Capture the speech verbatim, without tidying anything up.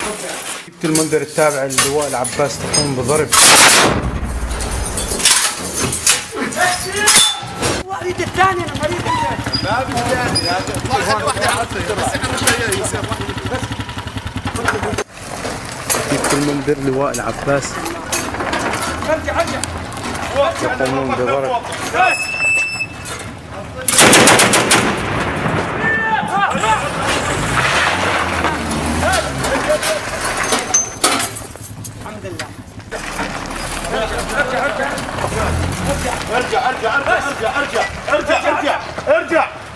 شفت المنظر التابع للواء العباس تقوم بضرب اريد الثاني انا اريد ما بالثاني واحد واحد بس احنا يوسف شفت المنظر لواء العباس ارجع ارجع يقومون بضرب الحمد لله ارجع ارجع ارجع ارجع ارجع ارجع ارجع ارجع ارجع